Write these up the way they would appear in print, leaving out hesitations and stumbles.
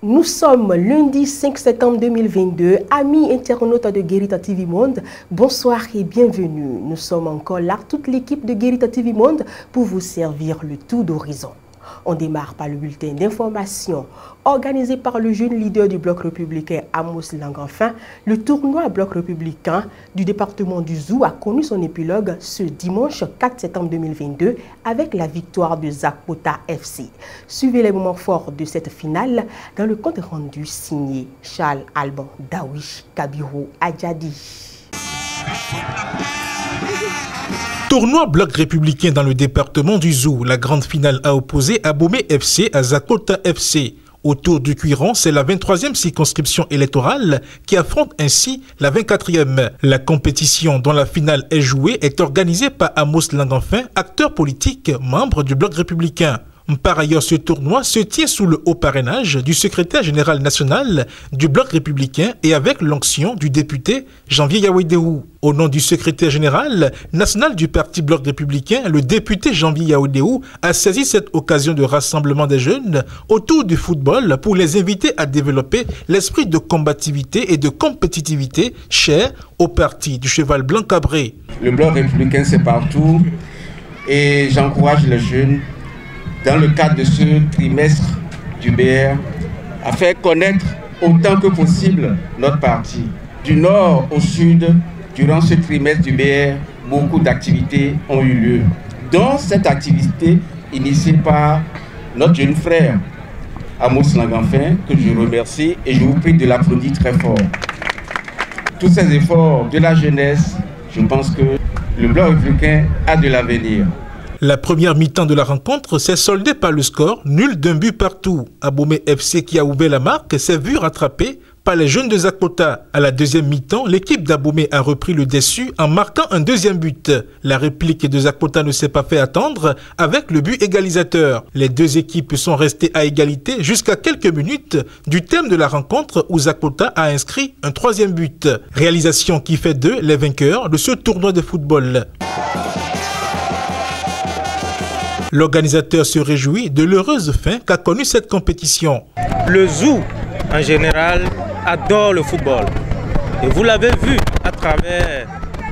Nous sommes lundi 5 septembre 2022. Amis internautes de Guérita TV Monde, bonsoir et bienvenue. Nous sommes encore là, toute l'équipe de Guérita TV Monde, pour vous servir le tour d'horizon. On démarre par le bulletin d'information organisé par le jeune leader du Bloc républicain Amos Langanfin. Le tournoi Bloc républicain du département du Zou a connu son épilogue ce dimanche 4 septembre 2022 avec la victoire de Zakpota FC. Suivez les moments forts de cette finale dans le compte rendu signé Charles Alban Dawish Kabiru Adjadi. Tournoi Bloc républicain dans le département du Zou. La grande finale a opposé Abomey FC à Zakpota FC. Autour du Cuiron, c'est la 23e circonscription électorale qui affronte ainsi la 24e. La compétition dont la finale est jouée est organisée par Amos Langanfin, acteur politique, membre du Bloc républicain. Par ailleurs, ce tournoi se tient sous le haut parrainage du secrétaire général national du Bloc républicain et avec l'onction du député Janvier Yaouédéou. Au nom du secrétaire général national du parti Bloc républicain, le député Janvier Yaouédéou a saisi cette occasion de rassemblement des jeunes autour du football pour les inviter à développer l'esprit de combativité et de compétitivité cher au parti du cheval blanc cabré. Le Bloc républicain, c'est partout et j'encourage les jeunes dans le cadre de ce trimestre du BR, à faire connaître autant que possible notre parti. Du nord au sud, durant ce trimestre du BR, beaucoup d'activités ont eu lieu. Dans cette activité initiée par notre jeune frère, Amos Langanfin, que je remercie et je vous prie de l'applaudir très fort. Tous ces efforts de la jeunesse, je pense que le Bloc républicain a de l'avenir. La première mi-temps de la rencontre s'est soldée par le score nul d'un but partout. Abomey FC qui a ouvert la marque s'est vu rattrapé par les jeunes de Zakpota. À la deuxième mi-temps, l'équipe d'Abomey a repris le dessus en marquant un deuxième but. La réplique de Zakpota ne s'est pas fait attendre avec le but égalisateur. Les deux équipes sont restées à égalité jusqu'à quelques minutes du terme de la rencontre où Zakpota a inscrit un troisième but. Réalisation qui fait d'eux les vainqueurs de ce tournoi de football. L'organisateur se réjouit de l'heureuse fin qu'a connue cette compétition. Le Zou, en général, adore le football. Et vous l'avez vu à travers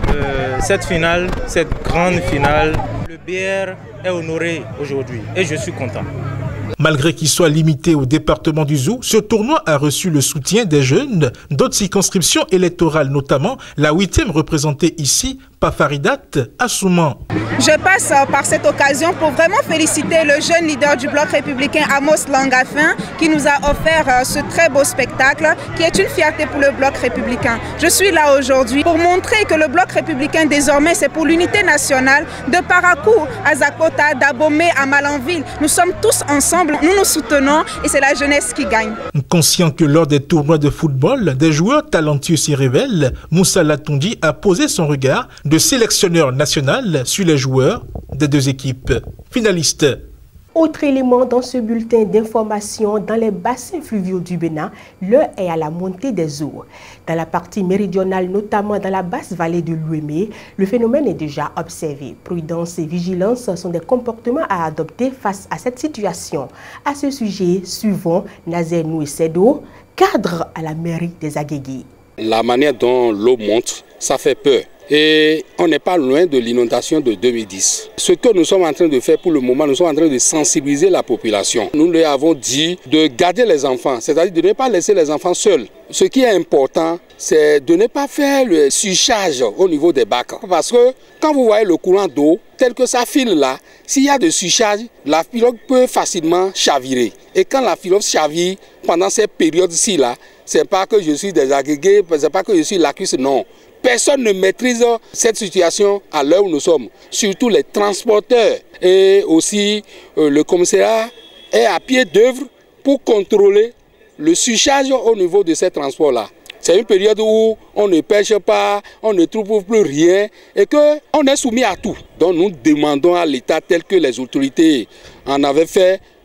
cette finale, cette grande finale. Le BR est honoré aujourd'hui et je suis content. Malgré qu'il soit limité au département du Zou, ce tournoi a reçu le soutien des jeunes d'autres circonscriptions électorales, notamment la 8e représentée ici par Faridat Assouman. Je passe par cette occasion pour vraiment féliciter le jeune leader du Bloc républicain Amos Langanfin qui nous a offert ce très beau spectacle qui est une fierté pour le Bloc républicain. Je suis là aujourd'hui pour montrer que le Bloc républicain désormais c'est pour l'unité nationale de Parakou à Zakpota, d'Abomey à Malanville. Nous sommes tous ensemble, nous nous soutenons et c'est la jeunesse qui gagne. Conscient que lors des tournois de football, des joueurs talentueux s'y révèlent, Moussa Latondi a posé son regard de sélectionneur national sur les joueurs des deux équipes finalistes. Autre élément dans ce bulletin d'information, dans les bassins fluviaux du Bénin, l'heure est à la montée des eaux. Dans la partie méridionale, notamment dans la basse vallée de l'Ouémé, le phénomène est déjà observé. Prudence et vigilance sont des comportements à adopter face à cette situation. À ce sujet, suivons Nazer Nouessedo, cadre à la mairie des Agégués. La manière dont l'eau monte, ça fait peur. Et on n'est pas loin de l'inondation de 2010. Ce que nous sommes en train de faire pour le moment, nous sommes en train de sensibiliser la population. Nous leur avons dit de garder les enfants, c'est-à-dire de ne pas laisser les enfants seuls. Ce qui est important, c'est de ne pas faire le surcharge au niveau des bacs. Parce que quand vous voyez le courant d'eau, tel que ça file là, s'il y a de surcharge, la pirogue peut facilement chavirer. Et quand la pirogue chavire, pendant cette période-ci là, c'est pas que je suis des Agégués, c'est pas que je suis lacus, non. Personne ne maîtrise cette situation à l'heure où nous sommes, surtout les transporteurs. Et aussi, le commissariat est à pied d'œuvre pour contrôler le surcharge au niveau de ces transports-là. C'est une période où on ne pêche pas, on ne trouve plus rien et qu'on est soumis à tout. Donc nous demandons à l'État tel que les autorités en avaient fait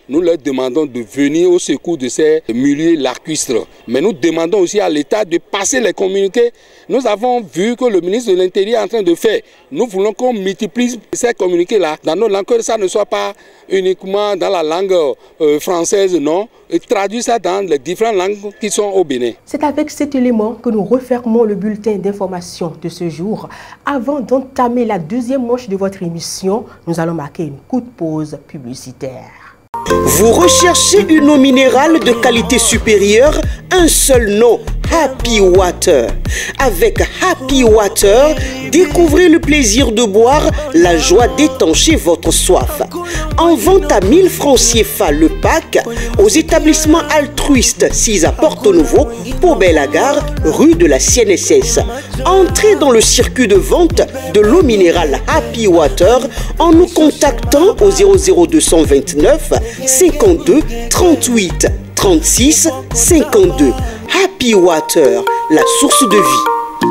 nous leur demandons de venir au secours de ces milieux lacustres. Mais nous demandons aussi à l'État de passer les communiqués. Nous avons vu que le ministre de l'Intérieur est en train de faire. Nous voulons qu'on multiplie ces communiqués-là dans nos langues, que ça ne soit pas uniquement dans la langue française, non, et traduire ça dans les différentes langues qui sont au Bénin. C'est avec cet élément que nous refermons le bulletin d'information de ce jour. Avant d'entamer la deuxième manche de votre émission, nous allons marquer une courte pause publicitaire. Vous recherchez une eau minérale de qualité supérieure? Un seul nom, Happy Water. Avec Happy Water, découvrez le plaisir de boire, la joie d'étancher votre soif. En vente à 1000 francs CFA le pack, aux établissements altruistes 6 à Porto-Nouveau, Pau-Belle-à-Gare, rue de la CNSS. Entrez dans le circuit de vente de l'eau minérale Happy Water en nous contactant au 00229 52 38 36 52. Happy Water, la source de vie.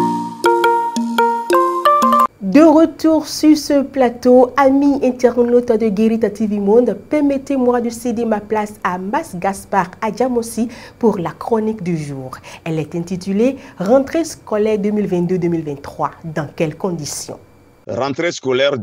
De retour sur ce plateau, amis internautes de Guérita TV Monde, permettez-moi de céder ma place à Mas Gaspard Adjamossi pour la chronique du jour. Elle est intitulée « Rentrée scolaire 2022-2023 ». Dans quelles conditions? Rentrée scolaire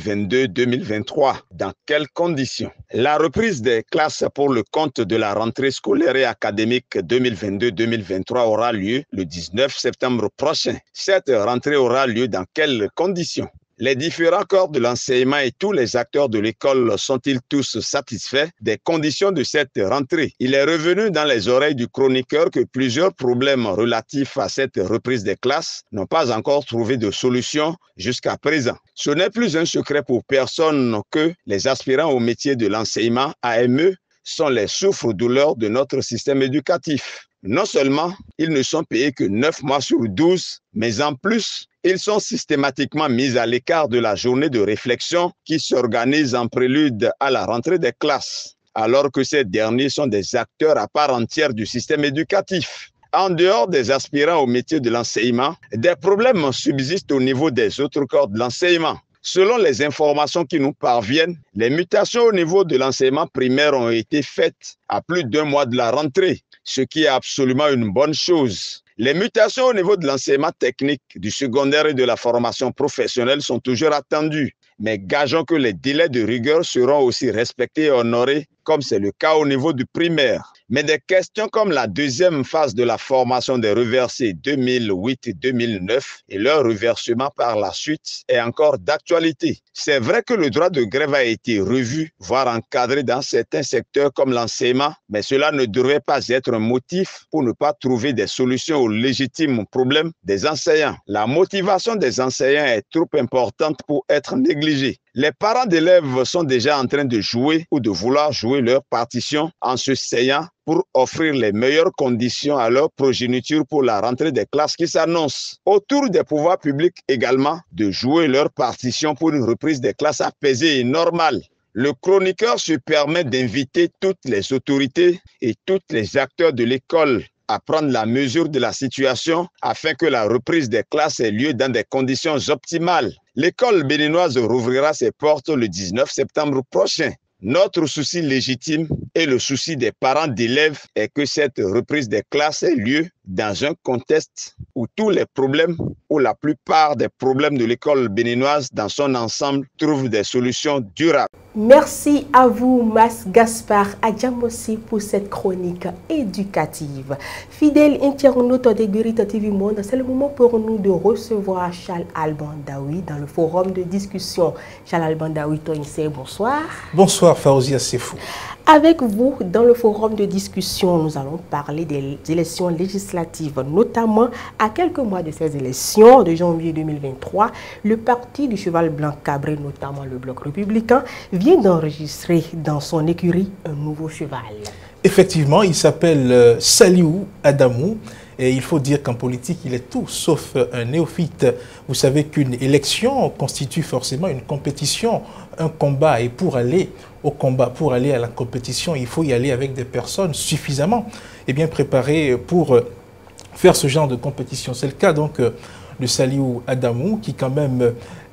2022-2023, dans quelles conditions? La reprise des classes pour le compte de la rentrée scolaire et académique 2022-2023 aura lieu le 19 septembre prochain. Cette rentrée aura lieu dans quelles conditions? Les différents corps de l'enseignement et tous les acteurs de l'école sont-ils tous satisfaits des conditions de cette rentrée? Il est revenu dans les oreilles du chroniqueur que plusieurs problèmes relatifs à cette reprise des classes n'ont pas encore trouvé de solution jusqu'à présent. Ce n'est plus un secret pour personne que les aspirants au métier de l'enseignement AME sont les souffres-douleurs de notre système éducatif. Non seulement ils ne sont payés que 9 mois sur 12, mais en plus, ils sont systématiquement mis à l'écart de la journée de réflexion qui s'organise en prélude à la rentrée des classes, alors que ces derniers sont des acteurs à part entière du système éducatif. En dehors des aspirants au métier de l'enseignement, des problèmes subsistent au niveau des autres corps de l'enseignement. Selon les informations qui nous parviennent, les mutations au niveau de l'enseignement primaire ont été faites à plus d'1 mois de la rentrée, ce qui est absolument une bonne chose. Les mutations au niveau de l'enseignement technique, du secondaire et de la formation professionnelle sont toujours attendues. Mais gageons que les délais de rigueur seront aussi respectés et honorés, comme c'est le cas au niveau du primaire. Mais des questions comme la deuxième phase de la formation des reversés 2008 et 2009 et leur reversement par la suite est encore d'actualité. C'est vrai que le droit de grève a été revu, voire encadré dans certains secteurs comme l'enseignement, mais cela ne devrait pas être un motif pour ne pas trouver des solutions aux légitimes problèmes des enseignants. La motivation des enseignants est trop importante pour être négligée. Les parents d'élèves sont déjà en train de jouer ou de vouloir jouer leur partition en se seyant pour offrir les meilleures conditions à leur progéniture pour la rentrée des classes qui s'annonce. Autour des pouvoirs publics également, de jouer leur partition pour une reprise des classes apaisée et normale. Le chroniqueur se permet d'inviter toutes les autorités et tous les acteurs de l'école à prendre la mesure de la situation afin que la reprise des classes ait lieu dans des conditions optimales. L'école béninoise rouvrira ses portes le 19 septembre prochain. Notre souci légitime et le souci des parents d'élèves est que cette reprise des classes ait lieu dans un contexte où tous les problèmes ou la plupart des problèmes de l'école béninoise dans son ensemble trouvent des solutions durables. Merci à vous, Mas Gaspard Adjamossi, pour cette chronique éducative. Fidèles internautes de Guérita TV Monde, c'est le moment pour nous de recevoir Charles Albandaoui dans le forum de discussion. Charles Albandaoui, bonsoir. Bonsoir, Faouzia Sefou. Avec vous, dans le forum de discussion, nous allons parler des élections législatives, notamment à quelques mois de ces élections de janvier 2023. Le parti du cheval blanc cabré, notamment le Bloc républicain, vient d'enregistrer dans son écurie un nouveau cheval. Effectivement, il s'appelle Saliou Adamou. Et il faut dire qu'en politique, il est tout sauf un néophyte. Vous savez qu'une élection constitue forcément une compétition, un combat. Et pour aller au combat, pour aller à la compétition, il faut y aller avec des personnes suffisamment et bien préparées pour faire ce genre de compétition. C'est le cas donc de Saliou Adamou qui quand même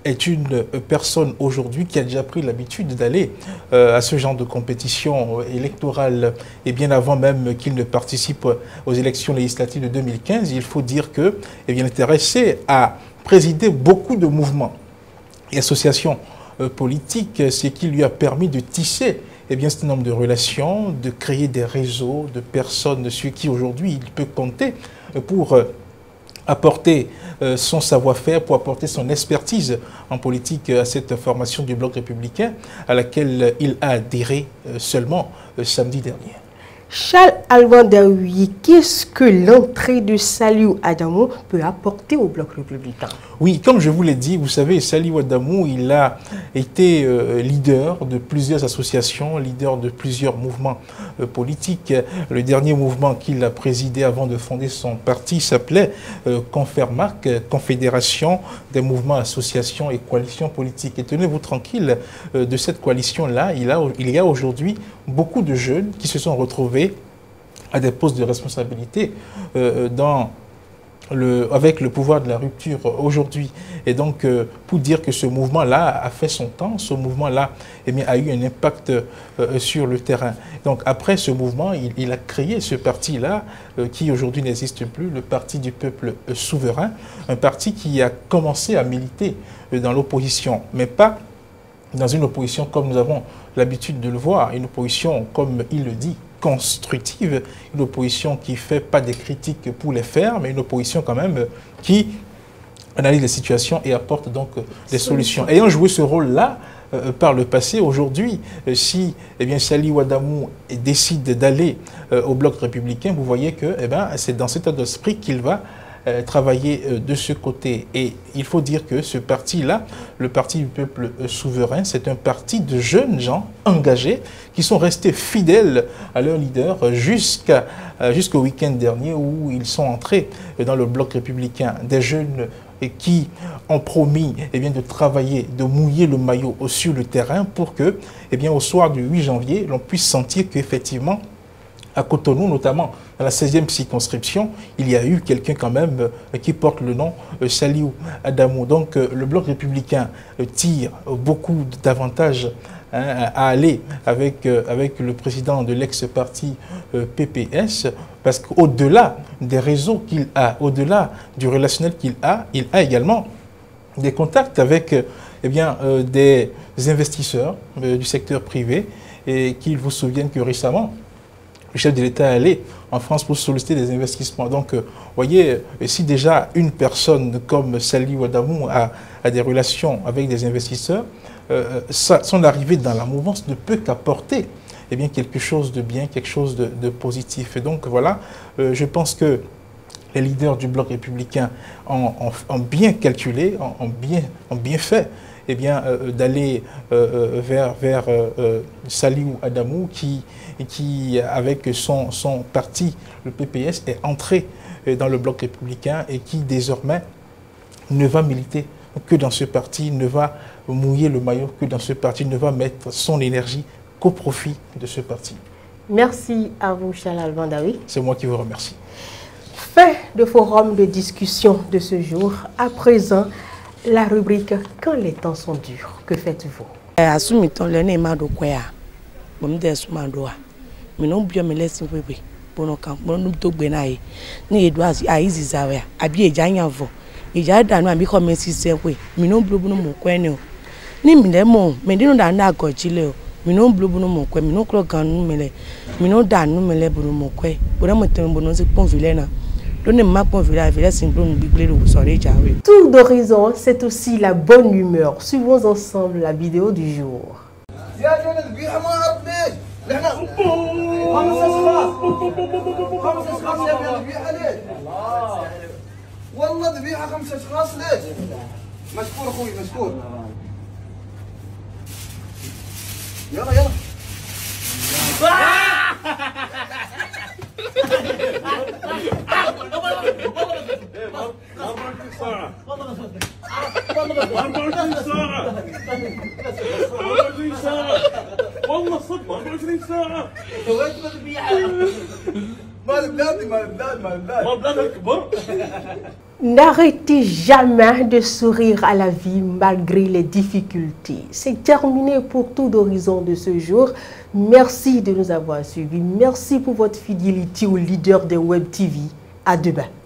est une personne aujourd'hui qui a déjà pris l'habitude d'aller à ce genre de compétition électorale et bien avant même qu'il ne participe aux élections législatives de 2015, il faut dire que intéressé à présider beaucoup de mouvements et associations politiques, ce qui lui a permis de tisser un certain nombre de relations, de créer des réseaux de personnes sur qui aujourd'hui il peut compter pour apporter son savoir-faire, pour apporter son expertise en politique à cette formation du Bloc républicain à laquelle il a adhéré seulement samedi dernier. Charles Alban Daoui, qu'est-ce que l'entrée de Saliou Adamou peut apporter au Bloc républicain? Oui, comme je vous l'ai dit, vous savez, Saliou Adamou, il a été leader de plusieurs associations, leader de plusieurs mouvements politiques. Le dernier mouvement qu'il a présidé avant de fonder son parti s'appelait Confermac, Confédération des mouvements, associations et coalitions politiques. Et tenez-vous tranquille, de cette coalition-là, il y a aujourd'hui beaucoup de jeunes qui se sont retrouvés à des postes de responsabilité avec le pouvoir de la rupture aujourd'hui. Et donc, pour dire que ce mouvement-là a fait son temps, ce mouvement-là a eu un impact sur le terrain. Donc, après ce mouvement, il a créé ce parti-là, qui aujourd'hui n'existe plus, le Parti du peuple souverain, un parti qui a commencé à militer dans l'opposition, mais pas dans une opposition comme nous avons l'habitude de le voir, une opposition, comme il le dit, constructive, une opposition qui ne fait pas des critiques pour les faire, mais une opposition quand même qui analyse les situations et apporte donc des solutions. Ayant joué ce rôle-là par le passé, aujourd'hui, si Saliou Adamou décide d'aller au Bloc républicain, vous voyez que c'est dans cet état d'esprit qu'il va travailler de ce côté. Et il faut dire que ce parti-là, le Parti du peuple souverain, c'est un parti de jeunes gens engagés qui sont restés fidèles à leur leader jusqu'au week-end dernier où ils sont entrés dans le Bloc républicain. Des jeunes qui ont promis de travailler, de mouiller le maillot sur le terrain pour que, au soir du 8 janvier, l'on puisse sentir qu'effectivement, à Cotonou, notamment dans la 16e circonscription, il y a eu quelqu'un quand même qui porte le nom Saliou Adamou. Donc le Bloc républicain tire beaucoup d'avantages à aller avec le président de l'ex-parti PPS, parce qu'au-delà des réseaux qu'il a, au-delà du relationnel qu'il a, il a également des contacts avec des investisseurs du secteur privé, et qu'il vous souvienne que récemment, le chef de l'État est allé en France pour solliciter des investissements. Donc, vous voyez, si déjà une personne comme Saliou Adamou a des relations avec des investisseurs, son arrivée dans la mouvance ne peut qu'apporter quelque chose de bien, quelque chose de positif. Et donc, voilà, je pense que les leaders du Bloc républicain ont bien calculé, ont bien fait d'aller vers Saliou Adamou qui avec son parti, le PPS, est entré dans le Bloc républicain et qui désormais ne va militer que dans ce parti, ne va mouiller le maillot que dans ce parti, ne va mettre son énergie qu'au profit de ce parti. Merci à vous, Charles Alban Daoui. C'est moi qui vous remercie. Fin de forum de discussion de ce jour. À présent, la rubrique « Quand les temps sont durs », que faites-vous? Tour d'horizon, c'est aussi la bonne humeur. Suivons ensemble la vidéo du jour. والله صدق 24 ساعة. ما بلادي ما N'arrêtez jamais de sourire à la vie malgré les difficultés. C'est terminé pour tout d'horizon de ce jour. Merci de nous avoir suivis. Merci pour votre fidélité au leader de Web TV. À demain.